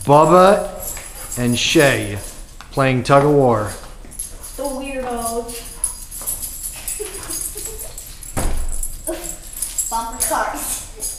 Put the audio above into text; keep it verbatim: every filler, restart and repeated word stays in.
Bubba and Shay playing tug of war. The weirdos. Bumper cars.